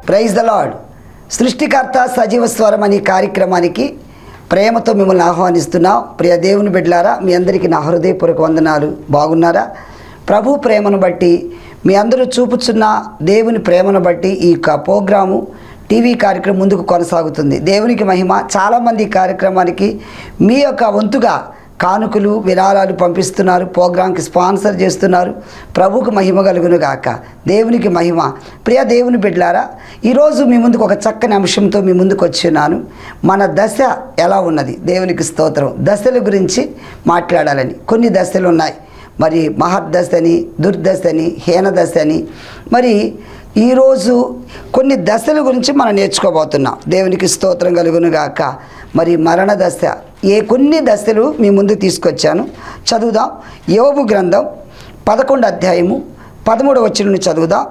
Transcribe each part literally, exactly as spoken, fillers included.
Praise the lord. సృష్టికర్త సజీవ స్వరం అనే కార్యక్రమానికి ప్రేమతో మిమ్మల్ని ఆహ్వానిస్తున్నాం. ప్రియ దేవుని బిడ్డలారా, మీ అందరికీ నా హృదయపూర్వక వందనాలు. బాగున్నారా? ప్రభు ప్రేమను బట్టి మీ అందరూ చూపుచున్న దేవుని ప్రేమను బట్టి ఈ ప్రోగ్రాము టీవీ కార్యక్రమం ముందుకు కొనసాగుతుంది. దేవునికి మహిమ. చాలామంది ఈ కార్యక్రమానికి మీ యొక్క వంతుగా కానుకలు విరాళాలు పంపిస్తున్నారు, ప్రోగ్రాంకి స్పాన్సర్ చేస్తున్నారు. ప్రభుకు మహిమ కలుగును గాక. దేవునికి మహిమ. ప్రియ దేవుని బిడ్డలారా, ఈరోజు మీ ముందుకు ఒక చక్కని అంశంతో మీ ముందుకు వచ్చినాను. మన దశ ఎలా ఉన్నది? దేవునికి స్తోత్రం. దశల గురించి మాట్లాడాలని. కొన్ని దశలు ఉన్నాయి. మరి మహర్దశని, దుర్దశని, హీనదశని. మరి ఈరోజు కొన్ని దశల గురించి మనం నేర్చుకోబోతున్నాం. దేవునికి స్తోత్రం కలుగును గాక. మరి మరణ దశ, ఏ కొన్ని దశలు మీ ముందు తీసుకొచ్చాను. చదువుదాం. యోబు గ్రంథం పదకొండు అధ్యాయము పదమూడవ వచనం నుండి చదువుదాం.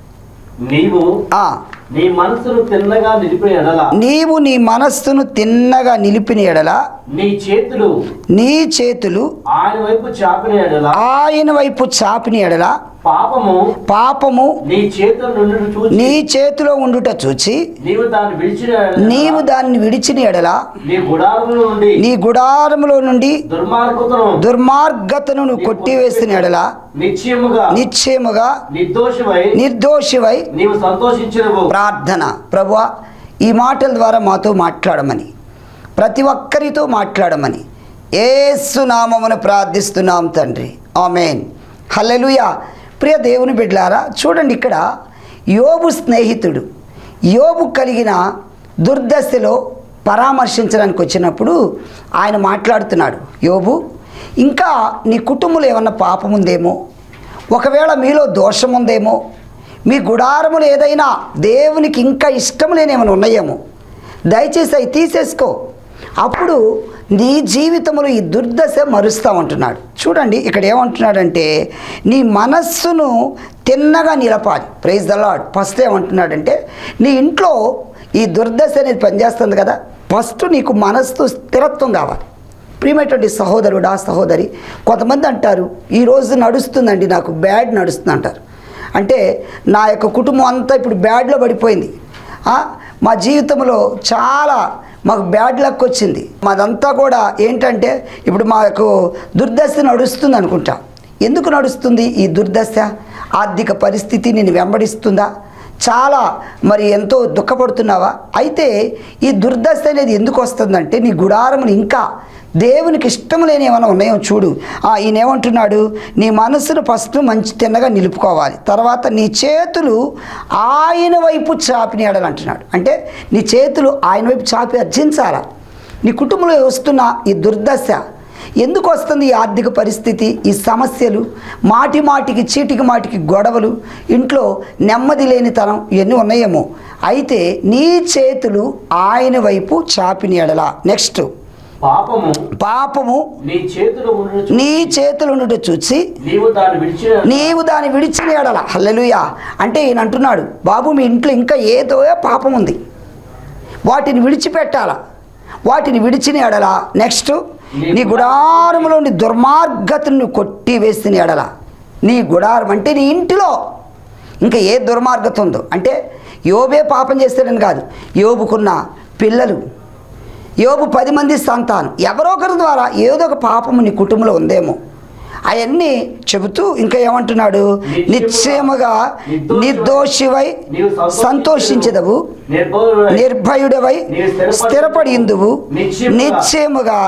నీవు నీ మనస్సును తిన్నగా నిలిపిన ఎడల నీవు నీ మనస్సును తిన్నగా నిలిపిన ఎడల నీ చేతులు నీ చేతులు ఆయన వైపు చాపిన ఎడల ఆయన వైపు చాపిన ఎడల పాపము పాపము నీ చేతుల నుండి చూచి నీ చేతిలో ఉండుట చూచి నీవు దాన్ని విడిచిన ఎడల నీవు దాన్ని విడిచిన ఎడల నీ గుడారములో నుండి నీ గుడారములో నుండి దుర్మార్గతను దుర్మార్గతను నువ్వు కొట్టివేసిన ఎడల నిశ్చయముగా నిశ్చయముగా నిర్దోషివై నిర్దోషివై నీవు సంతోషించినవు. ప్రార్థన. ప్రభువా, ఈ మాటల ద్వారా మాతో మాట్లాడమని, ప్రతి ఒక్కరితో మాట్లాడమని యేసు నామమున ప్రార్థిస్తున్నాం తండ్రి. ఆమేన్. హల్లెలూయా. ప్రియ దేవుని బిడ్డలారా, చూడండి, ఇక్కడ యోబు స్నేహితుడు యోబు కలిగిన దుర్దశలో పరామర్శించడానికి వచ్చినప్పుడు ఆయన మాట్లాడుతున్నాడు. యోబు, ఇంకా నీ కుటుంబంలో ఏమన్నా పాపం ఉందేమో, ఒకవేళ మీలో దోషం ఉందేమో, మీ గుడారములు ఏదైనా దేవునికి ఇంకా ఇష్టం లేని ఏమైనా ఉన్నాయేమో, దయచేసి అవి తీసేసుకో. అప్పుడు నీ జీవితంలో ఈ దుర్దశ మరుస్తూ ఉంటున్నాడు. చూడండి, ఇక్కడ ఏమంటున్నాడంటే నీ మనస్సును తిన్నగా నిలపాలి. Praise the Lord. ఫస్ట్ ఏమంటున్నాడంటే నీ ఇంట్లో ఈ దుర్దశ అనేది పనిచేస్తుంది కదా, ఫస్ట్ నీకు మనస్సు స్థిరత్వం కావాలి. ప్రియమైనటువంటి సహోదరుడా, సహోదరి, కొంతమంది అంటారు ఈరోజు నడుస్తుందండి, నాకు బ్యాడ్ నడుస్తుంది అంటారు. అంటే నా యొక్క కుటుంబం అంతా ఇప్పుడు బ్యాడ్లో పడిపోయింది, మా జీవితంలో చాలా మాకు బ్యాడ్ లక్ వచ్చింది, మాదంతా కూడా ఏంటంటే ఇప్పుడు మాకు దుర్దశ నడుస్తుంది అనుకుంటా. ఎందుకు నడుస్తుంది ఈ దుర్దశ? ఆర్థిక పరిస్థితి నేను వెంబడిస్తుందా? చాలా మరి ఎంతో దుఃఖపడుతున్నావా? అయితే ఈ దుర్దశ అనేది ఎందుకు వస్తుందంటే నీ గుడారములు ఇంకా దేవునికి ఇష్టం లేని ఏమైనా ఉన్నాయో చూడు. ఈయన ఏమంటున్నాడు, నీ మనసును ఫస్ట్ మంచి తిన్నగా నిలుపుకోవాలి, తర్వాత నీ చేతులు ఆయన వైపు చాపిన ఎడల అంటున్నాడు. అంటే నీ చేతులు ఆయన వైపు చాపి అర్జించాలా. నీ కుటుంబంలో వస్తున్న ఈ దుర్దశ ఎందుకు వస్తుంది? ఈ ఆర్థిక పరిస్థితి, ఈ సమస్యలు, మాటి మాటికి చీటికి మాటికి గొడవలు, ఇంట్లో నెమ్మది లేనితనం, ఇవన్నీ ఉన్నాయేమో. అయితే నీ చేతులు ఆయన వైపు చాపిన ఎడల. నెక్స్ట్, పాపము పాపము నీ చేతులు నీ చేతులు ఉండుట చూసి నీవు దాన్ని విడిచిన నీవు దాన్ని విడిచిన ఎడల. హల్లెలూయా. అంటే ఈయన అంటున్నాడు, బాబు మీ ఇంట్లో ఇంకా ఏదో పాపం ఉంది, వాటిని విడిచిపెట్టాలా. వాటిని విడిచిన ఎడల. నెక్స్ట్, నీ గుడారములోని దుర్మార్గతను కొట్టి వేసిన ఎడల. నీ గుడారం అంటే నీ ఇంటిలో ఇంకా ఏ దుర్మార్గత ఉందో, అంటే యోబే పాపం చేస్తాడని కాదు, యోబుకున్న పిల్లలు, యోబు పది మంది సంతానం, ఎవరో ఒకరి ద్వారా ఏదో ఒక పాపము నీ కుటుంబంలో ఉందేమో, అవన్నీ చెబుతూ ఇంకా ఏమంటున్నాడు, నిశ్చయముగా నిర్దోషివై సంతోషించదవు, నిర్భయుడవై స్థిరపడిందువు, నిశ్చయముగా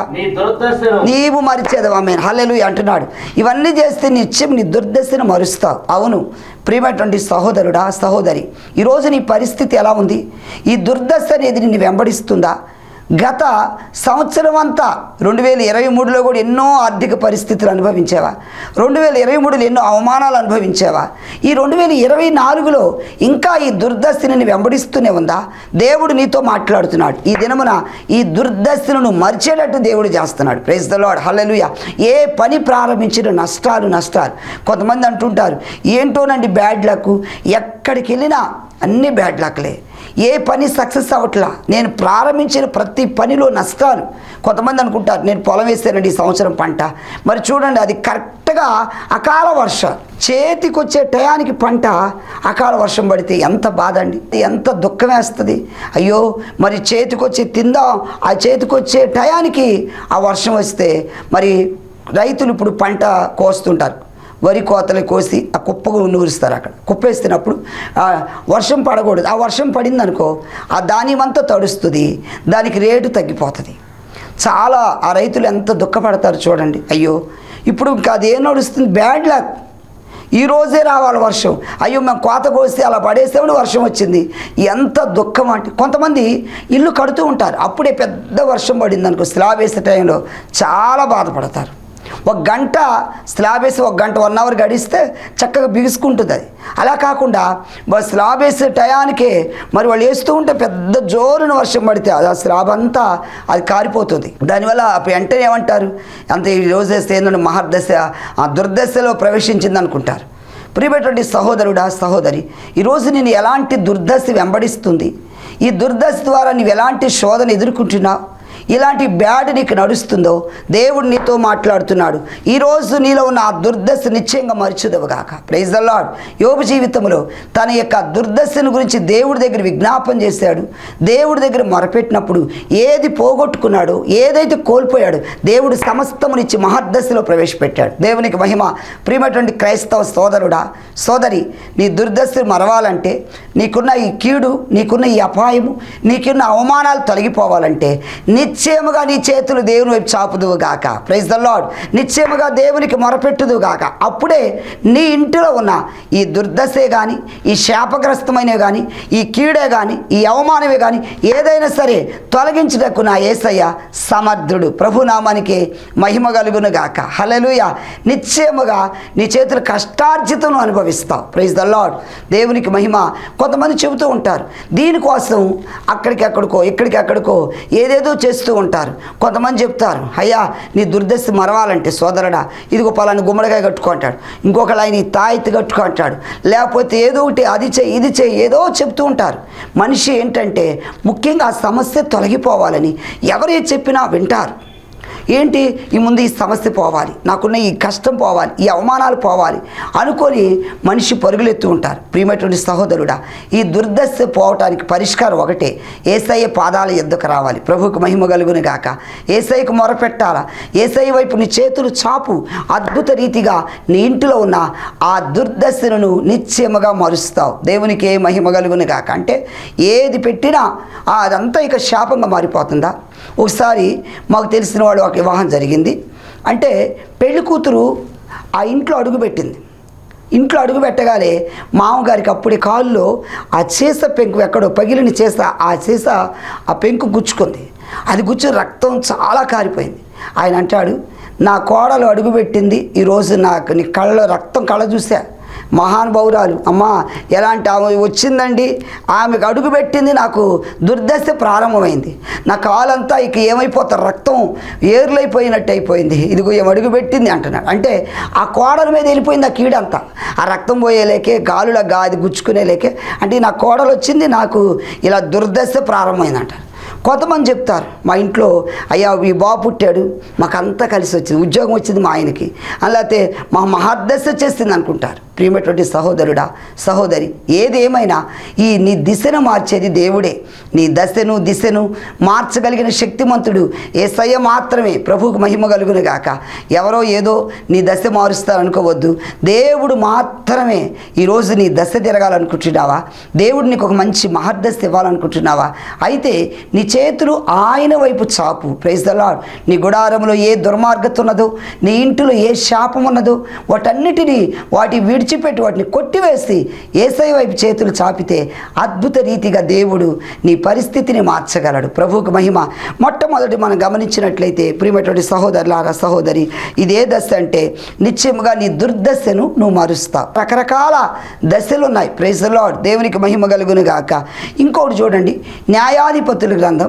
నీవు మరిచేదవు. ఆమేన్. హల్లెలూయా అంటున్నాడు. ఇవన్నీ చేస్తే నిశ్చయం నీ దుర్దశను మరుస్తావు. అవును ప్రియమైనటువంటి సహోదరుడా, సహోదరి, ఈరోజు నీ పరిస్థితి ఎలా ఉంది? ఈ దుర్దశ అనేది నిన్ను వెంబడిస్తుందా? గత సంవత్సరం అంతా రెండు వేల ఇరవై మూడులో కూడా ఎన్నో ఆర్థిక పరిస్థితులు అనుభవించావా? రెండు వేల ఇరవై మూడులో ఎన్నో అవమానాలు అనుభవించావా? ఈ రెండు వేల ఇరవై నాలుగులో ఇంకా ఈ దుర్దశని వెంబడిస్తూనే ఉందా? దేవుడు నీతో మాట్లాడుతున్నాడు. ఈ దినమున ఈ దుర్దశను మర్చేటట్టు దేవుడు చేస్తున్నాడు. Praise the Lord. హల్లెలూయా. ఏ పని ప్రారంభించిన నష్టాలు నష్టాలు. కొంతమంది అంటుంటారు ఏంటోనండి బ్యాడ్ లక్, ఎక్కడికి వెళ్ళినా అన్ని బ్యాడ్ లక్లే. ఏ పని సక్సెస్ అవ్వట్లా, నేను ప్రారంభించిన ప్రతి పనిలో నష్టాలు. కొంతమంది అనుకుంటారు నేను పొలం వేస్తానండి ఈ సంవత్సరం పంట, మరి చూడండి అది కరెక్ట్గా అకాల వర్షం, చేతికొచ్చే టయానికి పంట అకాల వర్షం పడితే ఎంత బాధ అండి, ఎంత దుఃఖం వేస్తుంది. అయ్యో మరి చేతికొచ్చి తిందాం, ఆ చేతికొచ్చే టయానికి ఆ వర్షం వస్తే మరి రైతులు ఇప్పుడు పంట కోస్తుంటారు, వరి కోతలు కోసి ఆ కుప్పకు నూరుస్తారు. అక్కడ కుప్ప వేస్తున్నప్పుడు వర్షం పడకూడదు, ఆ వర్షం పడింది అనుకో ఆ ధాన్యం అంతా తడుస్తుంది, దానికి రేటు తగ్గిపోతుంది. చాలా ఆ రైతులు ఎంత దుఃఖపడతారు చూడండి. అయ్యో ఇప్పుడు ఇంకా అదేం నడుస్తుంది, బ్యాడ్ లక్, ఈరోజే రావాలి వర్షం, అయ్యో మేము కోత కోస్తే అలా పడేసామని వర్షం వచ్చింది, ఎంత దుఃఖం అంటే. కొంతమంది ఇల్లు కడుతూ ఉంటారు, అప్పుడే పెద్ద వర్షం పడింది అనుకో స్లాబ్ వేసే టైంలో చాలా బాధపడతారు. ఒక గంట స్లాబ్ వేసి ఒక గంట వన్ అవర్ గడిస్తే చక్కగా బిగుసుకుంటుంది అది. అలా కాకుండా స్లాబ్ వేసే టయానికే మరి వాళ్ళు వేస్తూ ఉంటే పెద్ద జోరున వర్షం పడితే అది ఆ స్లాబ్ అంతా అది కారిపోతుంది. దానివల్ల వెంటనే ఏమంటారు, అంత ఈ రోజు వేస్తే ఏంటంటే మహర్దశ ఆ దుర్దశలో ప్రవేశించింది అనుకుంటారు. ప్రియమైనటువంటి సహోదరుడా సహోదరి, ఈరోజు నేను ఎలాంటి దుర్దశ వెంబడిస్తుంది, ఈ దుర్దశ ద్వారా నీవు ఎలాంటి శోధన ఎదుర్కొంటున్నావు, ఇలాంటి బ్యాడ్ నీకు నడుస్తుందో దేవుడు నీతో మాట్లాడుతున్నాడు. ఈరోజు నీలో ఉన్న ఆ దుర్దశ నిశ్చయంగా మరచుదవుగాక. Praise the lord. యోబు జీవితంలో తన యొక్క దుర్దశను గురించి దేవుడి దగ్గర విజ్ఞాపన చేశాడు. దేవుడి దగ్గర మొరపెట్టినప్పుడు ఏది పోగొట్టుకున్నాడో, ఏదైతే కోల్పోయాడో దేవుడు సమస్తమునిచ్చి మహర్దశలో ప్రవేశపెట్టాడు. దేవునికి మహిమ. ప్రియమైనటువంటి క్రైస్తవ సోదరుడా సోదరి, నీ దుర్దశ మరవాలంటే, నీకున్న ఈ కీడు, నీకున్న ఈ అపాయము, నీకున్న అవమానాలు తొలగిపోవాలంటే నిశ్చయముగా నీ చేతులు దేవుని వైపు చాపుదువు గాక. Praise the Lord. నిశ్చయముగా దేవునికి మొరపెట్టుదువు గాక. అప్పుడే నీ ఇంటిలో ఉన్న ఈ దుర్దశే కానీ, ఈ శాపగ్రస్తమైనవి కానీ, ఈ కీడే కానీ, ఈ అవమానమే కానీ ఏదైనా సరే తొలగించుటకు నా యేసయ్య సమర్థుడు. ప్రభునామానికి మహిమ కలుగును గాక. హల్లెలూయా. నిశ్చయముగా నీ చేతులు కష్టార్జితం అనుభవిస్తావు. Praise the Lord. దేవునికి మహిమ. కొంతమంది చెబుతూ ఉంటారు దీనికోసం అక్కడికి ఎక్కడికో ఇక్కడికి ఎక్కడికో ఏదేదో చేస్తూ ఉంటారు. కొంతమంది చెప్తారు, అయ్యా నీ దుర్దశ మరవాలంటే సోదరుడా ఇదిగో పలాని గుమ్మడికాయ కట్టుకో అంటాడు, ఇంకొకళ్ళు ఆయన తాయితీ కట్టుకో అంటాడు, లేకపోతే ఏదో ఒకటి అది చేయి ఇది చేయి ఏదో చెప్తూ ఉంటారు. మనిషి ఏంటంటే ముఖ్యంగా ఆ సమస్య తొలగిపోవాలని ఎవరు చెప్పినా వింటారు. ఏంటి ఈ ముందు ఈ సమస్య పోవాలి, నాకున్న ఈ కష్టం పోవాలి, ఈ అవమానాలు పోవాలి అనుకొని మనిషి పరుగులెత్తు ఉంటారు. ప్రియమైనటువంటి సహోదరుడా, ఈ దుర్దశ పోవటానికి పరిష్కారం ఒకటే, యేసయ్య పాదాల యొద్దకు రావాలి. ప్రభువుకు మహిమ కలుగును గాక. యేసయ్యకు మొరపెట్టాలా. యేసయ్య వైపు నీ చేతులు చాపు. అద్భుత రీతిగా నీ ఇంటిలో ఉన్న ఆ దుర్దశను నిశ్చయముగా మరుస్తావు. దేవునికి మహిమ కలుగును గాక. అంటే ఏది పెట్టినా అదంతా ఇక శాపంగా మారిపోతుందా? ఒకసారి మాకు తెలిసిన వాడు ఒక వివాహం జరిగింది. అంటే పెళ్లి కూతురు ఆ ఇంట్లో అడుగుపెట్టింది. ఇంట్లో అడుగు పెట్టగానే మామగారికి అప్పుడే కాల్లో ఆ సీస పెంకు ఎక్కడో పగిలిన సీస, ఆ సీస ఆ పెంకు గుచ్చుకుంది. అది గుచ్చి రక్తం చాలా కారిపోయింది. ఆయన అంటాడు, నా కోడలు అడుగుపెట్టింది ఈరోజు నాకు నీ కళ్ళలో రక్తం కళ్ళ చూసా. మహానుభావురాలు అమ్మా ఎలాంటి ఆమె వచ్చిందండి, ఆమెకు అడుగుపెట్టింది నాకు దుర్దశ ప్రారంభమైంది. నా కాలంతా ఇక ఏమైపోతారు, రక్తం ఏర్లైపోయినట్టు అయిపోయింది, ఇదిగో ఏం అడుగుపెట్టింది అంటున్నాడు. అంటే ఆ కోడల మీద వెళ్ళిపోయింది ఆ కీడంతా, ఆ రక్తం పోయేలేకే గాలుల గాది గుచ్చుకునేలేకే. అంటే నా కోడలు వచ్చింది నాకు ఇలా దుర్దశ ప్రారంభమైందంట. కొంతమంది చెప్తారు, మా ఇంట్లో అయ్యా ఈ బాబు పుట్టాడు మాకంతా కలిసి వచ్చింది, ఉద్యోగం వచ్చింది మా ఆయనకి, అలాగే మా మహర్దశ వచ్చేసింది అనుకుంటారు. ప్రియమైనటువంటి సహోదరుడా సహోదరి, ఏదేమైనా ఈ నీ దిశను మార్చేది దేవుడే. నీ దశను దిశను మార్చగలిగిన శక్తిమంతుడు యేసయ్య మాత్రమే. ప్రభువుకు మహిమ కలుగును గాక. ఎవరో ఏదో నీ దశ మారుస్తారు అనుకోవద్దు. దేవుడు మాత్రమే. ఈరోజు నీ దశ తిరగాలనుకుంటున్నావా? దేవుడు నీకు ఒక మంచి మహర్దశ ఇవ్వాలనుకుంటున్నావా? అయితే నీ చేతులు ఆయన వైపు చాపు. Praise the lord. నీ గుడారంలో ఏ దుర్మార్గత ఉన్నదో, నీ ఇంటిలో ఏ శాపం ఉన్నదో వాటన్నిటినీ వాటి విడిచిపెట్టి వాటిని కొట్టివేసి యేసయ్య వైపు చేతులు చాపితే అద్భుత రీతిగా దేవుడు నీ పరిస్థితిని మార్చగలడు. ప్రభువుకు మహిమ. మొట్టమొదటి మనం గమనించినట్లయితే ప్రియమైనటువంటి సహోదరులారా సహోదరి, ఇదే దశ అంటే నిశ్చయముగా నీ దుర్దశను నువ్వు మారుస్తావు. రకరకాల దశలు ఉన్నాయి. Praise the Lord. దేవునికి మహిమ కలుగును గాక. ఇంకోటి చూడండి, న్యాయాధిపతుల గ్రంథం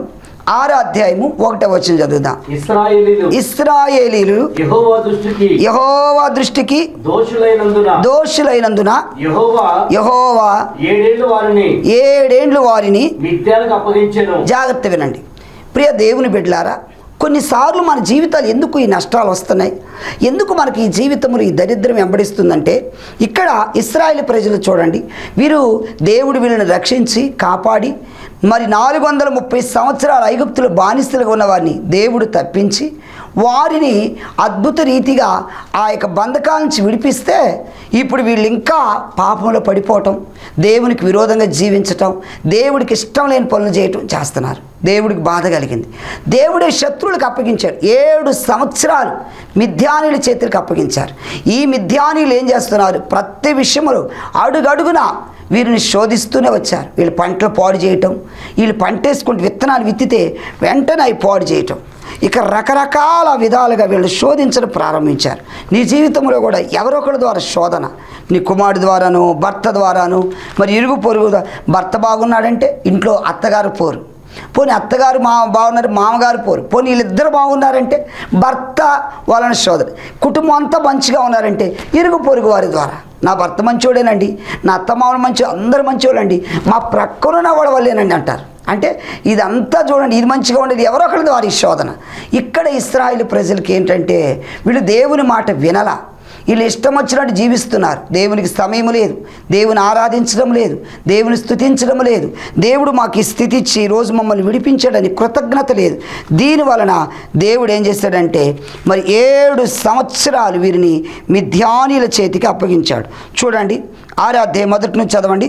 ఆరో అధ్యాయము ఒకటో వచనం చదువుదాం. ఇశ్రాయేలీయులు ఇశ్రాయేలీయులు యెహోవా దృష్టికి యెహోవా దృష్టికి దోషులైనందున దోషులైనందున యెహోవా యెహోవా ఏడేళ్లు వారిని ఏడేండ్లు వారిని మిథ్యాలకు అప్పగించెను. జాగ్రత్త వినండి ప్రియ దేవుని బిడ్డలారా, కొన్నిసార్లు మన జీవితాలు ఎందుకు ఈ నష్టాలు వస్తున్నాయి, ఎందుకు మనకి ఈ జీవితంలో ఈ దరిద్రం వెంబడిస్తుందంటే, ఇక్కడ ఇశ్రాయేలు ప్రజలు చూడండి, వీరు దేవుడు వీళ్ళని రక్షించి కాపాడి మరి నాలుగు వందల ముప్పై సంవత్సరాల ఐగుప్తులు బానిసలుగా ఉన్న వారిని దేవుడు తప్పించి వారిని అద్భుత రీతిగా ఆ యొక్క బంధకాల నుంచి విడిపిస్తే ఇప్పుడు వీళ్ళు ఇంకా పాపంలో పడిపోవటం, దేవునికి విరోధంగా జీవించటం, దేవుడికి ఇష్టం లేని పనులు చేయటం చేస్తున్నారు. దేవుడికి బాధ కలిగింది. దేవుడే శత్రువులకు అప్పగించారు. ఏడు సంవత్సరాలు మిథ్యానీల చేతులకు అప్పగించారు. ఈ మిథ్యానీలు ఏం చేస్తున్నారు, ప్రతి విషయంలో అడుగడుగున వీరిని శోధిస్తూనే వచ్చారు. వీళ్ళు పంటలు పాడు చేయటం, వీళ్ళు పంట వేసుకుంటూ విత్తనాలు విత్తితే వెంటనే అవి పాడు చేయటం, ఇక రకరకాల విధాలుగా వీళ్ళు శోధించడం ప్రారంభించారు. నీ జీవితంలో కూడా ఎవరొకరి ద్వారా శోధన, నీ కుమారుడి ద్వారాను, భర్త ద్వారాను, మరి ఇరుగు పొరుగు భర్త బాగున్నాడంటే ఇంట్లో అత్తగారు పోరు, పోనీ అత్తగారు మా బాగున్నారు మామగారు పోరు, పోనీ వీళ్ళిద్దరు బాగున్నారంటే భర్త వాళ్ళని శోధన, కుటుంబం అంతా మంచిగా ఉన్నారంటే ఇరుగు పొరుగు వారి ద్వారా నా భర్త మంచోడేనండి, నా అత్త మామలు మంచి, అందరూ మంచోళ్ళండి, మా ప్రక్కన వాడ వాళ్ళేనండి అంటారు. అంటే ఇదంతా చూడండి, ఇది మంచిగా ఉండేది ఎవరో ఒకరిది వారి శోధన. ఇక్కడ ఇశ్రాయేలు ప్రజలకి ఏంటంటే వీళ్ళు దేవుని మాట వినలా, వీళ్ళు ఇష్టం వచ్చినట్టు జీవిస్తున్నారు. దేవునికి సమయం లేదు, దేవుని ఆరాధించడం లేదు, దేవుని స్తుతించడం లేదు, దేవుడు మాకు ఈ స్థితి ఇచ్చి ఈరోజు మమ్మల్ని విడిపించాడని కృతజ్ఞత లేదు. దీనివలన దేవుడు ఏం చేశాడంటే మరి ఏడు సంవత్సరాలు వీరిని మిథ్యానీల చేతికి అప్పగించాడు. చూడండి ఆరాధ్యాయం మొదటి నుంచి చదవండి.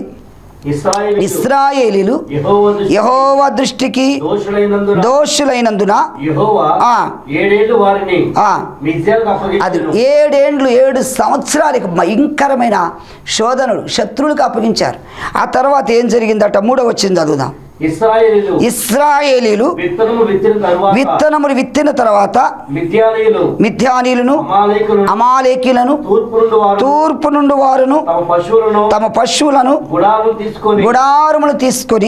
ఇశ్రాయేలీయులు యెహోవా దృష్టికి దోషులైనందున అది ఏడేండ్లు ఏడు సంవత్సరాలకు భయంకరమైన శోధనలు శత్రువులకు అప్పగించారు. ఆ తర్వాత ఏం జరిగిందట, మూడో వచ్చింది చదువుదాం. ఇశ్రాయేలీయులు విత్తనములు విత్తిన తర్వాత మిథ్యానీయులను అమాలేకీలను తూర్పు నుండి వారును తమ పశువులను గుడారములు తీసుకొని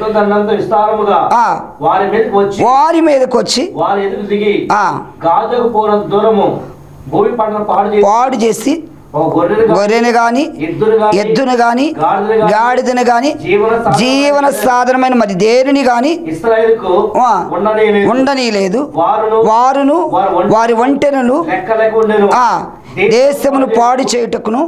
వారి మీదకి వచ్చి పాడు చేసి గొర్రెను గాని ఎద్దును గాని గాడిదను గాని జీవన సాధనమైన మరి దేనిని గాని ఉండని లేదు. వారును వారి ఒంటెను ఆ దేశమును పాడు చేయుటకును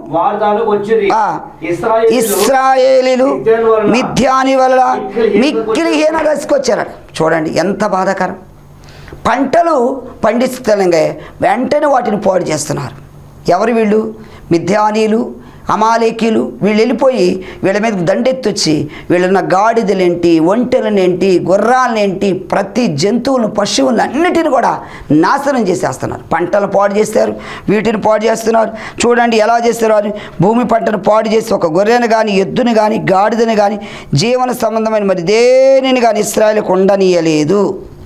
ఇశ్రాయేలీయులు మిథ్యాని వల్ల మిక్కిలి హీన దశకొచ్చారట. చూడండి ఎంత బాధాకరం. పంటలు పండిస్తుండగా వెంటనే వాటిని పాడు చేస్తున్నారు. ఎవరు వీళ్ళు? మిథ్యానీయులు, అమాలేకీలు. వీళ్ళు వెళ్ళిపోయి వీళ్ళ మీద దండెత్తొచ్చి వీళ్ళున్న గాడిదలేంటి, ఒంటెలనేంటి, గుర్రాలనేంటి, ప్రతి జంతువులను పశువులను అన్నిటిని కూడా నాశనం చేసేస్తున్నారు. పంటలు పాడు చేస్తారు, వీటిని పాడు చేస్తున్నారు. చూడండి ఎలా చేస్తారు. భూమి పంటను పాడు చేసి ఒక గొర్రెను కానీ ఎద్దును కానీ గాడిదను కానీ జీవన సంబంధమైన మరి దేనిని కానీ ఇశ్రాయేలుకు ఉండనీయలేదు.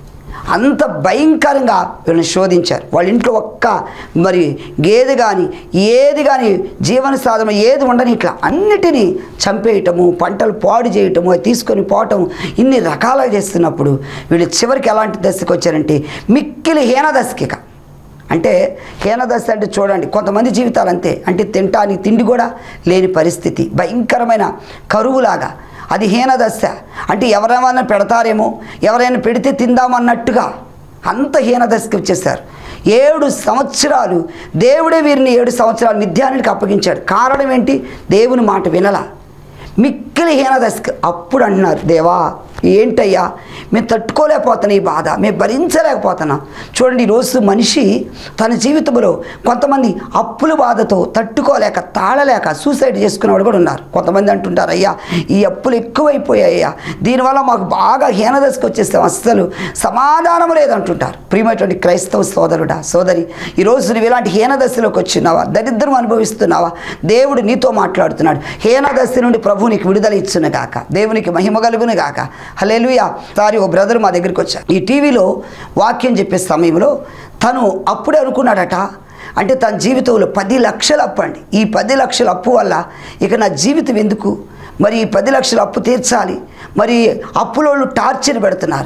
అంత భయంకరంగా వీళ్ళని శోధించారు. వాళ్ళ ఇంట్లో ఒక్క మరి గేదె కానీ ఏది కానీ జీవన సాధన ఏది ఉండని ఇట్లా అన్నిటినీ చంపేయటము, పంటలు పాడు చేయటము, తీసుకొని పోవటం, ఇన్ని రకాలుగా చేస్తున్నప్పుడు వీళ్ళు చివరికి ఎలాంటి దశకు వచ్చారంటే మిక్కిలి హీన దశకిక. అంటే హీన దశ అంటే చూడండి కొంతమంది జీవితాలు అంతే. అంటే తినటానికి తిండి కూడా లేని పరిస్థితి, భయంకరమైన కరువులాగా. అది హీన దశ. అంటే ఎవరైనా పెడతారేమో, ఎవరైనా పెడితే తిందామన్నట్టుగా అంత హీన దశకి వచ్చేసారు. ఏడు సంవత్సరాలు దేవుడే వీరిని ఏడు సంవత్సరాలు మిథ్యానికి అప్పగించాడు. కారణం ఏంటి? దేవుని మాట వినలా, మిక్కిలి హీన దశకి. అప్పుడు అంటున్నారు, దేవా ఏంటయ్యా మేము తట్టుకోలేకపోతున్నాం, ఈ బాధ మేము భరించలేకపోతున్నాం. చూడండి ఈరోజు మనిషి తన జీవితంలో కొంతమంది అప్పుల బాధతో తట్టుకోలేక తాళలేక సూసైడ్ చేసుకునేవాడు కూడా ఉన్నారు. కొంతమంది అంటుంటారు, అయ్యా ఈ అప్పులు ఎక్కువైపోయాయ్యా, దీనివల్ల మాకు బాగా హీనదశకు వచ్చేస్తాం, అస్సలు సమాధానం లేదంటుంటారు. ప్రియమైనటువంటి క్రైస్తవ సోదరుడా సోదరి, ఈరోజు నువ్వు ఇలాంటి హీనదశలోకి వచ్చినావా, దరిద్రం అనుభవిస్తున్నావా? దేవుడు నీతో మాట్లాడుతున్నాడు. హీనదశ నుండి ప్రభు నీకు విడుదల ఇచ్చును గాక, దేవునికి మహిమ కలుగును గాక. హల్లెలూయా. సారి ఓ బ్రదర్ మా దగ్గరికి వచ్చారు. ఈ టీవీలో వాక్యం చెప్పే సమయంలో తను అప్పుడే అనుకున్నాడట, అంటే తన జీవితంలో పది లక్షల అప్పు అండి. ఈ పది లక్షల అప్పు వల్ల ఇక నా జీవితం ఎందుకు, మరి ఈ పది లక్షల అప్పు తీర్చాలి, మరి అప్పులోళ్ళు టార్చర్ పెడుతున్నారు,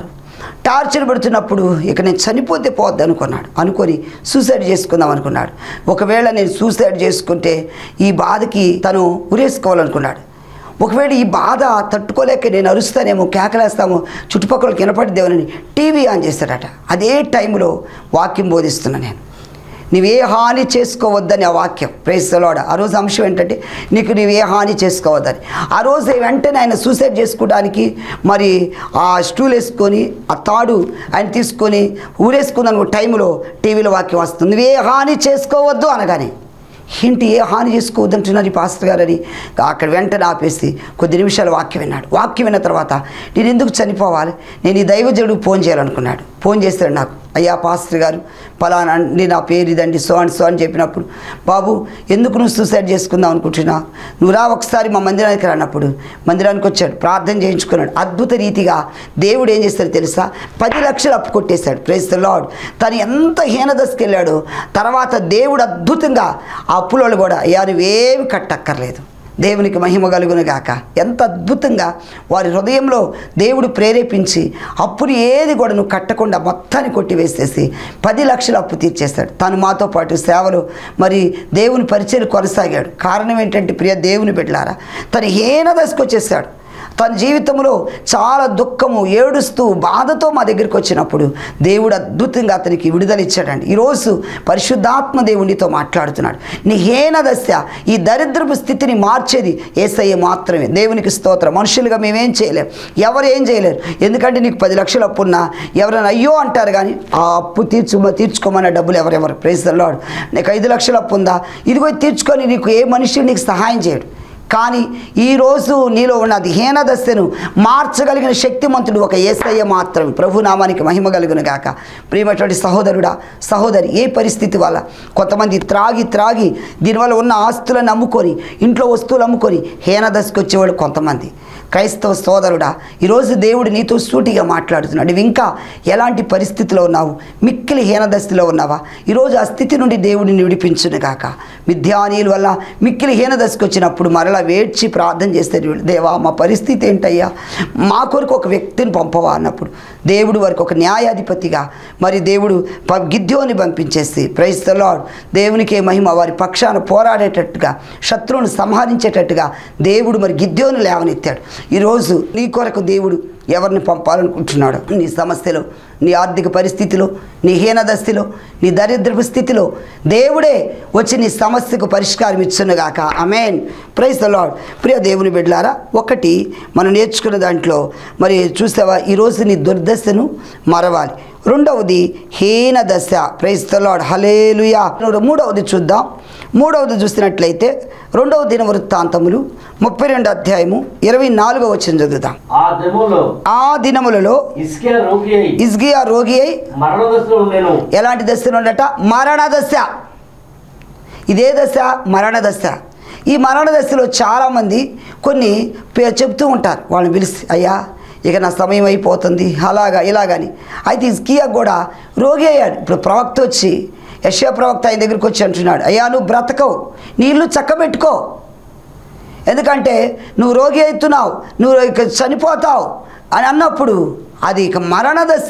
టార్చర్ పెడుతున్నప్పుడు ఇక నేను చనిపోతే పోద్ది అనుకున్నాడు. అనుకొని సూసైడ్ చేసుకుందాం అనుకున్నాడు. ఒకవేళ నేను సూసైడ్ చేసుకుంటే ఈ బాధకి తను ఉరేసుకోవాలనుకున్నాడు. ఒకవేళ ఈ బాధ తట్టుకోలేక నేను అరుస్తానేమో, కేకలేస్తామో, చుట్టుపక్కల వినపడిద్దేమోనని టీవీ ఆన్ చేశాడట. అదే టైంలో వాక్యం బోధిస్తున్నా నేను, నీవే హాని చేసుకోవద్దని ఆ వాక్యం. Praise the Lord. ఆ రోజు అంశం ఏంటంటే నీకు నీవే హాని చేసుకోవద్దని. ఆ రోజు వెంటనే ఆయన సూసైడ్ చేసుకోవడానికి మరి ఆ స్టూల్ వేసుకొని ఆ తాడు ఆయన తీసుకొని ఊరేసుకున్న టైంలో టీవీలో వాక్యం వస్తుంది, నువ్వే హాని చేసుకోవద్దు అనగానే ఏంటి ఏ హాని చేసుకోవద్దు అంటున్నారు ఈ పాస్టర్ గారు అని అక్కడ వెంటనే ఆపేసి కొద్ది నిమిషాలు వాక్యం విన్నాడు. వాక్యం విన్న తర్వాత నేను ఎందుకు చనిపోవాలి, నేను ఈ దైవజనుడికి ఫోన్ చేయాలనుకున్నాడు. ఫోన్ చేస్తాడు నాకు, అయ్యా పాస్టర్ గారు పలానా అండి, నా పేరు ఇదండి, సో అండ్ సో అని చెప్పినప్పుడు, బాబు ఎందుకు నువ్వు సూసైడ్ చేసుకుందాం అనుకుంటున్నా, నువ్వు రా ఒకసారి మా మందిరానికి రానప్పుడు మందిరానికి వచ్చాడు, ప్రార్థన చేయించుకున్నాడు. అద్భుత రీతిగా దేవుడు ఏం చేస్తాడు తెలుసా, పది లక్షలు అప్పు కొట్టేశాడు. Praise the Lord. తను ఎంత హీనదశకి వెళ్ళాడో తర్వాత దేవుడు అద్భుతంగా ఆ అప్పులోళ్ళు కూడా, అయ్యా నువ్వేమి కట్టక్కర్లేదు, దేవునికి మహిమ కలుగును గాక. ఎంత అద్భుతంగా వారి హృదయంలో దేవుడు ప్రేరేపించి అప్పుని ఏది కూడా నువ్వు కట్టకుండా మొత్తాన్ని కొట్టివేసేసి పది లక్షల అప్పు తీర్చేస్తాడు. తను మాతో పాటు సేవలు మరి దేవుని పరిచయం కొనసాగాడు. కారణం ఏంటంటే ప్రియ దేవుని బిడ్డలారా, తను హీన దశకు వచ్చేసాడు. తన జీవితంలో చాలా దుఃఖము, ఏడుస్తూ బాధతో మా దగ్గరికి వచ్చినప్పుడు దేవుడు అద్భుతంగా అతనికి విడుదల ఇచ్చాడండి. ఈరోజు పరిశుద్ధాత్మ దేవునితో మాట్లాడుతున్నాడు. నీ హీన దశ, ఈ దరిద్రపు స్థితిని మార్చేది యేసయ్య మాత్రమే. దేవునికి స్తోత్రం. మనుషులుగా మేమేం చేయలేం, ఎవరు ఏం చేయలేరు. ఎందుకంటే నీకు పది లక్షలు అప్పు ఉన్నా ఎవరైనా అయ్యో అంటారు, కానీ ఆ అప్పు తీర్చు తీర్చుకోమన్న డబ్బులు ఎవరెవరు. Praise the Lord. నీకు ఐదు లక్షలు అప్పు ఉందా, ఇదిగో తీర్చుకొని నీకు ఏ మనిషి నీకు సహాయం చేయడు. కానీ ఈరోజు నీలో ఉన్నది హీన దశను మార్చగలిగిన శక్తిమంతుడు ఒక యేసయ్య మాత్రమే. ప్రభునామానికి మహిమ కలుగును గాక. ప్రియమైనటువంటి సహోదరుడా, సహోదరి, ఏ పరిస్థితి వల్ల కొంతమంది త్రాగి త్రాగి దీనివల్ల ఉన్న ఆస్తులను అమ్ముకొని, ఇంట్లో వస్తువులు అమ్ముకొని హీన దశకు వచ్చేవాళ్ళు కొంతమంది. క్రైస్తవ సోదరుడా, ఈరోజు దేవుడు నీతో సూటిగా మాట్లాడుతున్నాడు. నువ్వు ఇంకా ఎలాంటి పరిస్థితిలో ఉన్నావు, మిక్కిలి హీన దశలో ఉన్నావా, ఈరోజు ఆ స్థితి నుండి దేవుడిని విడిపించును గాక. మిథ్యానీయుల వల్ల మిక్కిలి హీన దశకు వచ్చినప్పుడు మరలా వేడ్చి ప్రార్థన చేస్తే, దేవా మా పరిస్థితి ఏంటయ్యా, మా కొరకు ఒక వ్యక్తిని పంపవా అన్నప్పుడు దేవుడు వారికి ఒక న్యాయాధిపతిగా మరి దేవుడు గిద్యోని పంపించేసి, ప్రైజ్ ది లార్డ్, దేవునికే మహిమ, వారి పక్షాన పోరాడేటట్టుగా శత్రువును సంహరించేటట్టుగా దేవుడు మరి గిద్యోని లేవనెత్తాడు. ఈరోజు నీ కొరకు దేవుడు ఎవరిని పంపాలనుకుంటున్నాడు? నీ సమస్యలో, నీ ఆర్థిక పరిస్థితిలో, నీ హీనదస్థితిలో, నీ దరిద్రపు స్థితిలో దేవుడే వచ్చి నీ సమస్యకు పరిష్కారం ఇచ్చునుగాక. ఆమేన్. Praise the Lord. ప్రియ దేవుని బిడ్డలారా, ఒకటి మనం నేర్చుకున్న దాంట్లో మరి చూసావా, ఈరోజు నీ దుర్దశను మరవాలి. రెండవది హీన దశ. Praise the Lord. హల్లెలూయా. మూడవది చూద్దాం. మూడవది చూసినట్లయితే రెండవ దిన వృత్తాంతములు ముప్పై రెండు అధ్యాయము ఇరవై నాలుగో వచనం చదువుతాం. ఆ దినములో ఆ దినములలో హిజ్కియా రోగి అయి హిజ్కియా రోగి అయి మరణ దశలో ఉండెను. ఎలాంటి దశలో ఉండట? మరణ దశ. ఇదే దశ మరణ దశ. ఈ మరణ దశలో చాలామంది కొన్ని పే- చెప్తూ ఉంటారు. వాళ్ళని పిలిచి, అయ్యా ఇక నా సమయం అయిపోతుంది అలాగా ఇలాగని. అయితే హిజ్కియా కూడా రోగి అయ్యాడు. ఇప్పుడు ప్రవక్త వచ్చి, యెషయా ప్రవక్త ఆయన దగ్గరికి వచ్చి అంటున్నాడు, అయ్యా నువ్వు బ్రతకవు, నీ ఇల్లు చక్కబెట్టుకో, ఎందుకంటే నువ్వు రోగి అవుతున్నావు, నువ్వు ఇక చనిపోతావు అని అన్నప్పుడు అది ఇక మరణ దశ.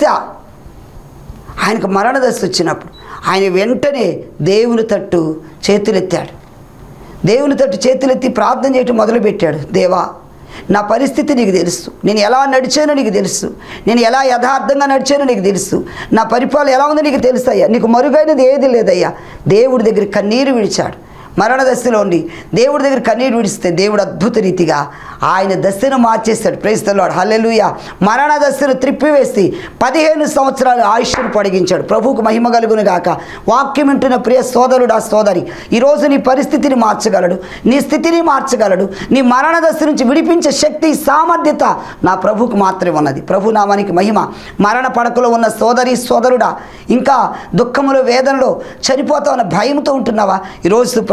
ఆయనకు మరణ దశ వచ్చినప్పుడు ఆయన వెంటనే దేవుని తట్టు చేతులెత్తాడు. దేవుని తట్టు చేతులెత్తి ప్రార్థన చేయటం మొదలుపెట్టాడు. దేవా నా పరిస్థితి నీకు తెలుసు, నేను ఎలా నడిచానో నీకు తెలుసు, నేను ఎలా యథార్థంగా నడిచానో నీకు తెలుసు, నా పరిపాలన ఎలా ఉందో నీకు తెలుసు అయ్యా, నీకు మరుగైనది ఏది లేదయ్యా. దేవుడి దగ్గర కన్నీరు విడిచాడు. మరణ దశలో ఉండి దేవుడి దగ్గర కన్నీరు విడిస్తే దేవుడు అద్భుత రీతిగా ఆయన దశను మార్చేస్తాడు. Praise the Lord. హల్లెలూయా. మరణ దశను త్రిప్పివేసి పదిహేను సంవత్సరాలు ఆయుష్ను పొడిగించాడు. ప్రభువుకు మహిమ కలుగును గాక. వాక్యం వింటున్న ప్రియ సోదరుడా, సోదరి, ఈరోజు నీ పరిస్థితిని మార్చగలడు, నీ స్థితిని మార్చగలడు. నీ మరణ దశ నుంచి విడిపించే శక్తి, సామర్థ్యత నా ప్రభువుకు మాత్రమే ఉన్నది. ప్రభు నామానికి మహిమ. మరణ పడకలో ఉన్న సోదరి సోదరుడా, ఇంకా దుఃఖములో వేదనలో చనిపోతామన్న భయంతో ఉంటున్నావా? ఈరోజు ప్రభు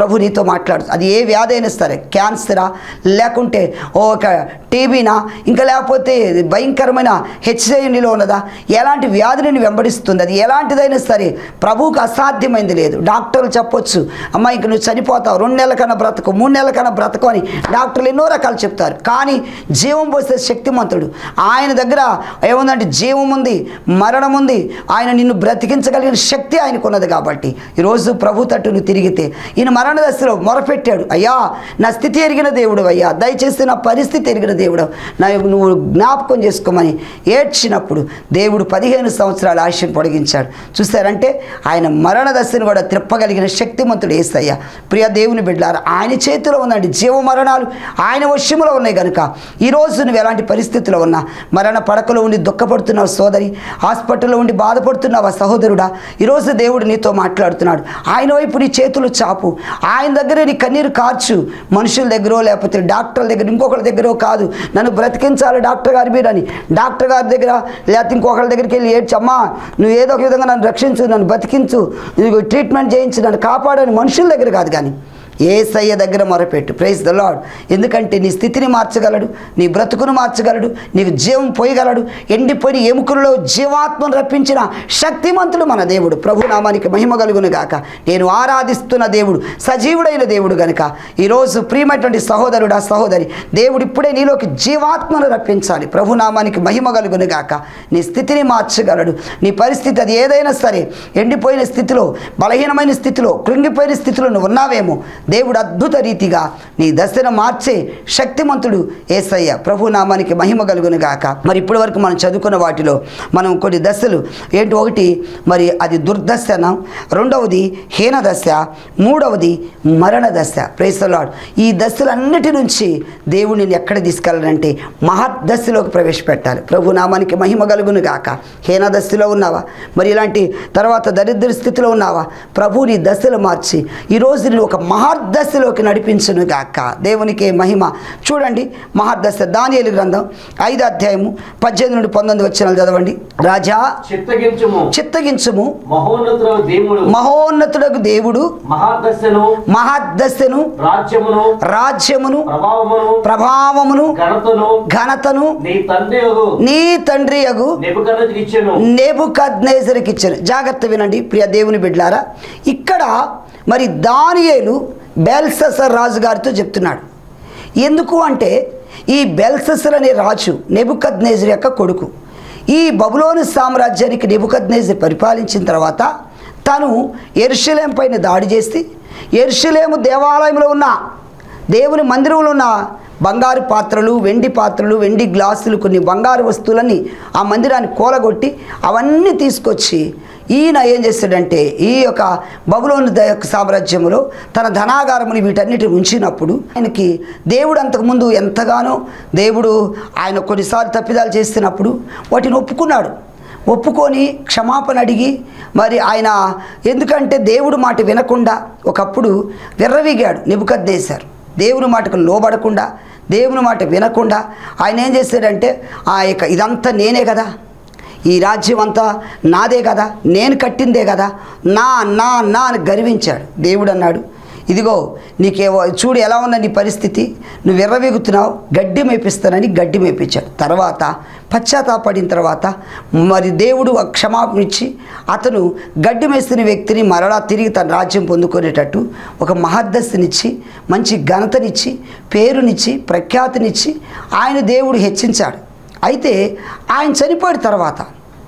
ప్రభు నీతో మాట్లాడు. అది ఏ వ్యాధి అయినా సరే, క్యాన్సరా, లేకుంటే ఓ ఒక టీబీనా, ఇంకా లేకపోతే భయంకరమైన హెచ్ఐవిలో ఉన్నదా, ఎలాంటి వ్యాధిని వెంబడిస్తుంది, అది ఎలాంటిదైనా సరే ప్రభువుకు అసాధ్యమైంది లేదు. డాక్టర్లు చెప్పొచ్చు, అమ్మ ఇంక నువ్వు చనిపోతావు, రెండు నెలల కన్నా బ్రతకు, మూడు నెలల కన్నా బ్రతకు అని డాక్టర్లు ఎన్నో రకాలు చెప్తారు. కానీ జీవం పోసే శక్తిమంతుడు ఆయన దగ్గర ఏముందంటే జీవం ఉంది, మరణం ఉంది. ఆయన నిన్ను బ్రతికించగలిగిన శక్తి ఆయనకు ఉన్నది. కాబట్టి ఈరోజు ప్రభు తట్టు నువ్వు తిరిగితే, ఈయన మరణ దశలో మొరపెట్టాడు, అయ్యా నా స్థితి ఎరిగిన దేవుడు, అయ్యా దయచేసి నా పరిస్థితి ఎరిగిన దేవుడు, నా నువ్వు జ్ఞాపకం చేసుకోమని ఏడ్చినప్పుడు దేవుడు పదిహేను సంవత్సరాల ఆయుష్యం పొడిగించాడు. చూస్తారంటే ఆయన మరణ దశను కూడా త్రిప్పగలిగిన శక్తిమంతుడు యేసయ్య. ప్రియ దేవుని బిడ్డలారా, ఆయన చేతిలో ఉందండి జీవ మరణాలు, ఆయన వశ్యములో ఉన్నాయి కనుక ఈరోజు నువ్వు ఎలాంటి పరిస్థితిలో ఉన్నా, మరణ పడకలో ఉండి దుఃఖపడుతున్నావు సోదరి, హాస్పిటల్లో ఉండి బాధపడుతున్నావా సహోదరుడా, ఈరోజు దేవుడు నీతో మాట్లాడుతున్నాడు. ఆయన వైపు నీ చేతులు చాపు, ఆయన దగ్గరే నీ కన్నీరు కార్చు. మనుషుల దగ్గర లేకపోతే డాక్టర్ల దగ్గర ఇంకొకరి దగ్గర కాదు, నన్ను బ్రతికించాలి డాక్టర్ గారి మీరు అని డాక్టర్ గారి దగ్గర లేకపోతే ఇంకొకరి దగ్గరికి వెళ్ళి ఏడ్చమ్మా నువ్వు ఏదో ఒక విధంగా నన్ను రక్షించు, నన్ను బతికించు, ట్రీట్మెంట్ చేయించు, నన్ను కాపాడని మనుషుల దగ్గర కాదు, కానీ యేసయ్య దగ్గర మొరపెట్టు. Praise the lord. ఎందుకంటే నీ స్థితిని మార్చగలడు, నీ బ్రతుకును మార్చగలడు, నీకు జీవం పోయగలడు. ఎండిపోయిన ఎముకలలో జీవాత్మను రప్పించిన శక్తిమంతుడు మన దేవుడు. ప్రభు నామానికి మహిమ కలుగును గాక. నేను ఆరాధిస్తున్న దేవుడు సజీవుడైన దేవుడు గనుక ఈరోజు ప్రియమైనటువంటి సహోదరుడా సహోదరి, దేవుడు ఇప్పుడే నీలోకి జీవాత్మను రప్పించాలి. ప్రభు నామానికి మహిమ కలుగును గాక. నీ స్థితిని మార్చగలడు. నీ పరిస్థితి అది ఏదైనా సరే, ఎండిపోయిన స్థితిలో, బలహీనమైన స్థితిలో, కృంగిపోయిన స్థితిలో నువ్వు ఉన్నావేమో, దేవుడు అద్భుత రీతిగా నీ దశను మార్చే శక్తిమంతుడు యేసయ్య. ప్రభు నామానికి మహిమ కలుగును గాక. మరి ఇప్పటి వరకు మనం చదువుకున్న వాటిలో మనం కొన్ని దశలు ఏంటి, ఒకటి మరి అది దుర్దశన, రెండవది హీన దశ, మూడవది మరణ దశ. Praise the Lord. ఈ దశలన్నిటి నుంచి దేవుడు నిన్ను ఎక్కడ తీసుకెళ్ళాలంటే మహద్దశలోకి ప్రవేశపెట్టాలి. ప్రభు నామానికి మహిమ కలుగును గాక. హీన దశలో ఉన్నావా, మరి ఇలాంటి తర్వాత దరిద్ర స్థితిలో ఉన్నావా, ప్రభు నీ దశలు మార్చి ఈరోజు నేను ఒక మహా దశలోకి నడిపించును గాక. దేవునికి మహిమ. చూడండి మహద్దశ, దానియేలు గ్రంథం ఐదో అధ్యాయము పద్దెనిమిది నుండి పంతొమ్మిది వచనాలు చదవండి. రాజా చిత్తగించుము చిత్తగించుము మహోన్నతుడగు దేవుడు మహోన్నతుడగు దేవుడు మహద్దశను మహద్దశను రాజ్యమును రాజ్యమును ప్రభావమును ప్రభావమును ఘనతను ఘనతను నీ తండ్రి యగు నీ తండ్రి యగు నెబుకద్నెజరుకి ఇచ్చెను నెబుకద్నెజరుకి ఇచ్చెను. జాగ్రత్త వినండి ప్రియ దేవుని బిడ్డలారా. ఇక్కడ మరి దానియేలు బెల్షస్సర్ రాజు గారితో చెప్తున్నాడు. ఎందుకు అంటే ఈ బెల్షస్సర్ అనే రాజు నెబుకద్నెజరు యొక్క కొడుకు. ఈ బబులోను సామ్రాజ్యానికి నెబుకద్నెజరు పరిపాలించిన తర్వాత తను యెరూషలేము పైన దాడి చేసి యెరూషలేము దేవాలయంలో ఉన్న దేవుని మందిరంలో ఉన్న బంగారు పాత్రలు, వెండి పాత్రలు, వెండి గ్లాసులు, కొన్ని బంగారు వస్తువులన్నీ ఆ మందిరాన్ని కూలగొట్టి అవన్నీ తీసుకొచ్చి ఈయన ఏం చేస్తాడంటే ఈ యొక్క బబులోను యొక్క సామ్రాజ్యంలో తన ధనాగారముని వీటన్నిటిని ఉంచినప్పుడు ఆయనకి దేవుడు అంతకుముందు ఎంతగానో దేవుడు ఆయన కొన్నిసార్లు తప్పిదాలు చేస్తున్నప్పుడు వాటిని ఒప్పుకున్నాడు. ఒప్పుకొని క్షమాపణ అడిగి మరి ఆయన, ఎందుకంటే దేవుడు మాట వినకుండా ఒకప్పుడు విర్రవీగాడు నెబుకద్నెజరు. దేవుని మాటకు లోబడకుండా, దేవుని మాట వినకుండా ఆయన ఏం చేశాడంటే ఆ యొక్క ఇదంతా నేనే కదా, ఈ రాజ్యం అంతా నాదే కదా, నేను కట్టిందే కదా, నా నా నా అని గర్వించాడు. దేవుడు అన్నాడు, ఇదిగో నీకేవో చూడు ఎలా ఉన్న నీ పరిస్థితి, నువ్వు ఎర్రవీగుతున్నావు, గడ్డి మేపిస్తానని గడ్డి మేపించాడు. తర్వాత పశ్చాత్తాపడిన తర్వాత మరి దేవుడు క్షమాపణ ఇచ్చి అతను గడ్డి మేస్తున్న వ్యక్తిని మరలా తిరిగి తన రాజ్యం పొందుకునేటట్టు ఒక మహద్దశనిచ్చి, మంచి ఘనతనిచ్చి, పేరునిచ్చి, ప్రఖ్యాతినిచ్చి ఆయన దేవుడు హెచ్చించాడు. అయితే ఆయన చనిపోయిన తర్వాత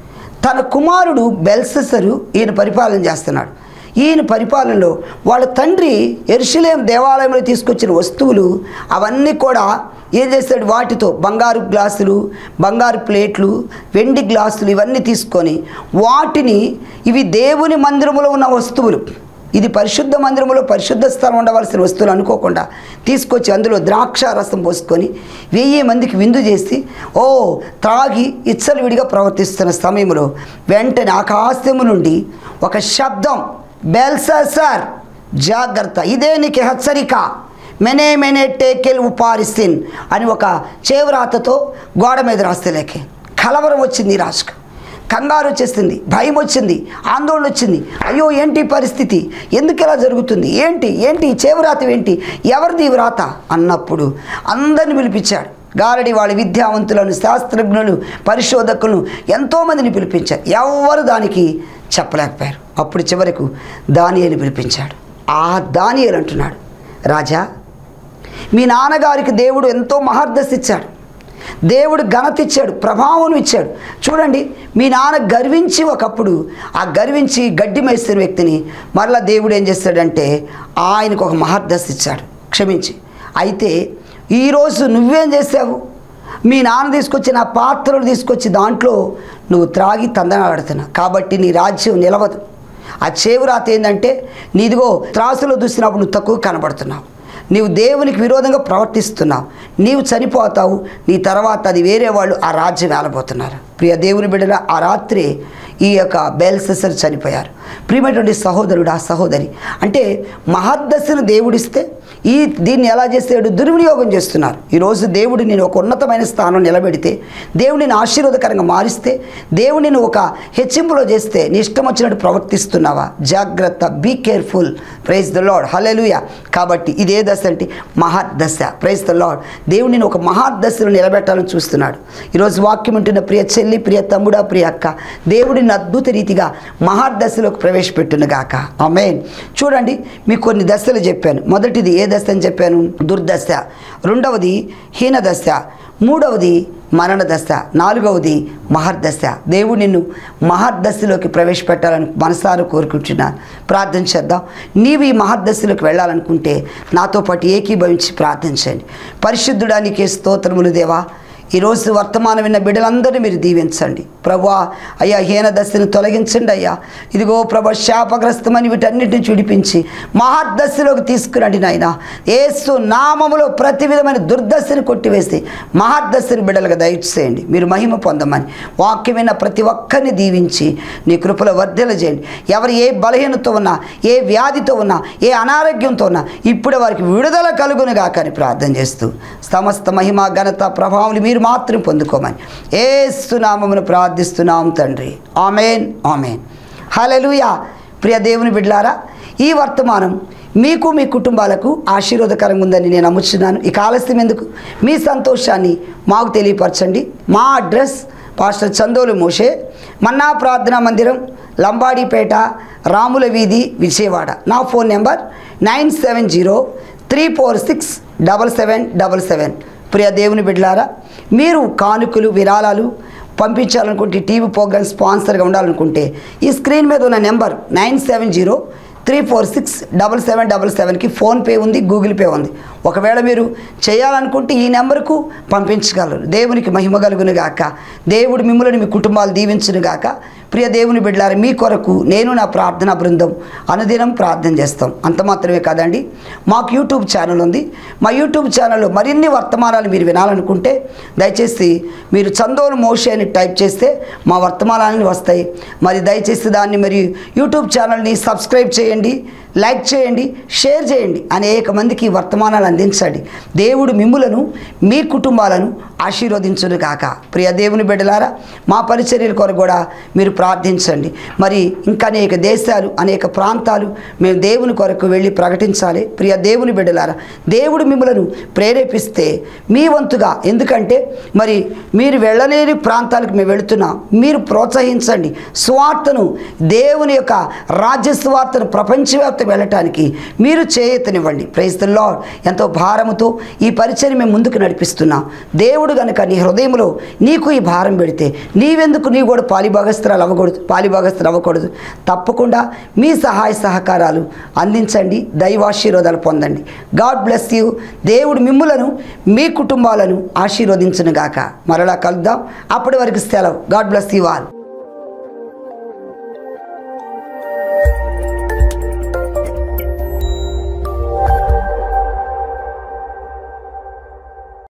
తన కుమారుడు బెల్షస్సరు ఈయన పరిపాలన చేస్తున్నాడు. ఈయన పరిపాలనలో వాళ్ళ తండ్రి యెరూషలేము దేవాలయంలో తీసుకొచ్చిన వస్తువులు అవన్నీ కూడా ఏం చేస్తాడు, వాటితో బంగారు గ్లాసులు, బంగారు ప్లేట్లు, వెండి గ్లాసులు ఇవన్నీ తీసుకొని వాటిని, ఇవి దేవుని మందిరములో ఉన్న వస్తువులు, ఇది పరిశుద్ధ మందిరములో పరిశుద్ధ స్థలం ఉండవలసిన వస్తువులు అనుకోకుండా తీసుకొచ్చి అందులో ద్రాక్ష రసం పోసుకొని వెయ్యి మందికి విందు చేసి ఓ త్రాగి ఇచ్చలవిడిగా ప్రవర్తిస్తున్న సమయంలో వెంటనే ఆకాశము నుండి ఒక శబ్దం, బెల్షస్సర్ జాగ్రత్త, ఇదే నీకు హెచ్చరిక, మెనే మెనే టేకెల్ ఉపారిసిన్ అని ఒక చేవరాతతో గోడ మీద రాస్తలేకే కలవరం వచ్చింది రాజుకు. కంగారు వచ్చేస్తుంది, భయం వచ్చింది, ఆందోళన వచ్చింది. అయ్యో ఏంటి పరిస్థితి, ఎందుకు ఇలా జరుగుతుంది, ఏంటి ఏంటి చేవరాత ఏంటి, ఎవరిది ఈ వ్రాత అన్నప్పుడు అందరిని పిలిపించాడు. గారడి వాళ్ళ విద్యావంతులను, శాస్త్రజ్ఞులు, పరిశోధకులను ఎంతోమందిని పిలిపించారు. ఎవరు దానికి చెప్పలేకపోయారు. అప్పుడు చివరకు దానియేలు పిలిపించాడు. ఆ దానియేలు అంటున్నాడు, రాజా, మీ నాన్నగారికి దేవుడు ఎంతో మహర్దశ ఇచ్చాడు, దేవుడు ఘనత ఇచ్చాడు, ప్రభావం ఇచ్చాడు. చూడండి, మీ నాన్న గర్వించి ఒకప్పుడు ఆ గర్వించి గడ్డి మేసిన వ్యక్తిని మరలా దేవుడు ఏం చేస్తాడంటే ఆయనకు ఒక మహర్దశ ఇచ్చాడు, క్షమించి. అయితే ఈరోజు నువ్వేం చేసావు, మీ నాన్న తీసుకొచ్చి నా పాత్రలు తీసుకొచ్చి దాంట్లో నువ్వు త్రాగి తందనాడుతున్నావు, కాబట్టి నీ రాజ్యం నిలవదు. ఆ చేవురాత ఏంటంటే నీదిగో త్రాసులో చూసినప్పుడు నువ్వు తక్కువ కనబడుతున్నావు, నీవు దేవునికి విరోధంగా ప్రవర్తిస్తున్నావు, నీవు చనిపోతావు, నీ తర్వాత అది వేరే వాళ్ళు ఆ రాజ్యం ఏలబోతున్నారు. ప్రియ దేవుని బిడ్డల, ఆ రాత్రి ఈ యొక్క బెల్షస్సరు చనిపోయారు. ప్రియమైనటువంటి సహోదరుడు, ఆ సహోదరి, అంటే మహర్దశను దేవుడిస్తే ఈ దీన్ని ఎలా చేస్తాడు, దుర్వినియోగం చేస్తున్నారు. ఈరోజు దేవుడు నేను ఒక ఉన్నతమైన స్థానం నిలబెడితే, దేవుడిని ఆశీర్వాదకరంగా మారిస్తే, దేవుడిని ఒక హెచ్చింపులో చేస్తే నీ ఇష్టం వచ్చినట్టు ప్రవర్తిస్తున్నావా? జాగ్రత్త, be careful. Praise the Lord, హల్లెలూయా. కాబట్టి ఇదే దశ అంటే మహర్దశ. Praise the Lord. దేవుడిని ఒక మహర్దశలో నిలబెట్టాలని చూస్తున్నాడు. ఈరోజు వాక్యం ఉంటున్న ప్రియ చెల్లి, ప్రియ తమ్ముడా, ప్రియ అక్క, దేవుడిని అద్భుత రీతిగా మహర్దశలోకి ప్రవేశపెట్టునుగాక. ఆమేన్. చూడండి, మీకు కొన్ని దశలు చెప్పాను. మొదటిది ఏ దశ అని చెప్పాను? దుర్దశ. రెండవది హీనదశ. మూడవది మరణ దశ. నాలుగవది మహర్దశ. దేవుడు నిన్ను మహర్దశలోకి ప్రవేశపెట్టాలని మనసారా కోరుకుంటున్నాను. ప్రార్థన చేద్దాం. నీవు ఈ మహర్దశలోకి వెళ్ళాలనుకుంటే నాతో పాటు ఏకీభవించి ప్రార్థించండి. పరిశుద్ధుడా, నీకే స్తోత్రములు దేవా. ఈరోజు వర్తమానం విన్న బిడ్డలందరినీ మీరు దీవించండి ప్రభువా. అయ్యా, హీన దశను తొలగించండి అయ్యా. ఇదిగో ప్రభా, శాపగ్రస్తమని వీటన్నిటిని చూడిపించి మహర్దశలోకి తీసుకురండి నాయన. యేసు నామములో ప్రతి విధమైన దుర్దశని కొట్టివేసి మహర్దశని బిడ్డలుగా దయచేయండి. మీరు మహిమ పొందమని వాక్యమైన ప్రతి ఒక్కరిని దీవించి నీ కృపలో వర్ధల చేయండి. ఎవరు ఏ బలహీనతో ఉన్నా, ఏ వ్యాధితో ఉన్నా, ఏ అనారోగ్యంతో ఉన్నా ఇప్పుడు వారికి విడుదల కలుగునుగా కానీ ప్రార్థన చేస్తూ సమస్త మహిమ ఘనత ప్రభావం మీరు మాత్రం పొందుకోమని యేసు నామమున ప్రార్థిస్తున్నాం తండ్రి. ఆమేన్, ఆమేన్, హల్లెలూయా. ప్రియ దేవుని బిడ్డలారా, ఈ వర్తమానం మీకు మీ కుటుంబాలకు ఆశీర్వాదకరంగా ఉందని నేను నమ్ముచున్నాను. ఇక ఆలస్యం ఎందుకు, మీ సంతోషాన్ని మాకు తెలియపరచండి. మా address pastor Chandolu Moshe, Manna ప్రార్థనా మందిరం, లంబాడిపేట, రాముల వీధి, విజయవాడ. నా phone number nine seven zero three four six double seven double seven. ప్రియ దేవుని బిడ్డలారా, మీరు కానుకలు, విరాళాలు పంపించాలనుకుంటే, టీవీ ప్రోగ్రామ్ స్పాన్సర్గా ఉండాలనుకుంటే ఈ స్క్రీన్ మీద ఉన్న number nine seven zero three four six double seven double సెవెన్కి ఫోన్పే ఉంది, గూగుల్ పే ఉంది. ఒకవేళ మీరు చేయాలనుకుంటే ఈ నెంబర్కు పంపించగలరు. దేవునికి మహిమ కలుగును గాక. దేవుడు మిమ్మల్ని, మీ కుటుంబాలు దీవించును గాక. ప్రియ దేవుని బిడ్డలారా, మీ కొరకు నేను, నా ప్రార్థనా బృందం అనుదినం ప్రార్థన చేస్తాం. అంత మాత్రమే కాదండి, మాకు యూట్యూబ్ ఛానల్ ఉంది. మా యూట్యూబ్ ఛానల్లో మరిన్ని వర్తమానాలు మీరు వినాలనుకుంటే దయచేసి మీరు చందోలు మోషే అని టైప్ చేస్తే మా వర్తమానాలు వస్తాయి. మరి దయచేసి దాన్ని మరి యూట్యూబ్ ఛానల్ని సబ్స్క్రైబ్ చేయండి, లైక్ చేయండి, షేర్ చేయండి, అనేక మందికి వర్తమానాలు అందించండి. దేవుడు మిమ్ములను, మీ కుటుంబాలను ఆశీర్వదించును గాక. ప్రియ దేవుని బిడ్డలారా, మా పరిచర్యల కొరకు కూడా మీరు ప్రార్థించండి. మరి ఇంకా అనేక దేశాలు, అనేక ప్రాంతాలు మేము దేవుని కొరకు వెళ్ళి ప్రకటించాలి. ప్రియ దేవుని బిడ్డలారా, దేవుడు మిమ్ములను ప్రేరేపిస్తే మీ వంతుగా, ఎందుకంటే మరి మీరు వెళ్ళలేని ప్రాంతాలకు మేము వెళుతున్నాం, మీరు ప్రోత్సహించండి. స్వార్థను, దేవుని యొక్క రాజ్య స్వార్థను ప్రపంచవ్యాప్తంగా వెళ్ళటానికి మీరు చేయతనివ్వండి. Praise the lord. ఎంతో భారముతో ఈ పరిచయం మేము ముందుకు నడిపిస్తున్నాం. దేవుడు కనుక నీ హృదయంలో నీకు ఈ భారం పెడితే నీవెందుకు నీ కూడా పాలిభాగస్తురాలు అవ్వకూడదు, పాలిభాగస్తులు అవ్వకూడదు. తప్పకుండా మీ సహాయ సహకారాలు అందించండి, దైవాశీర్వాదాలు పొందండి. God bless you. దేవుడు మిమ్ములను, మీ కుటుంబాలను ఆశీర్వదించును గాక. మరలా కలుద్దాం. అప్పటి వరకు సెలవు. God bless you all.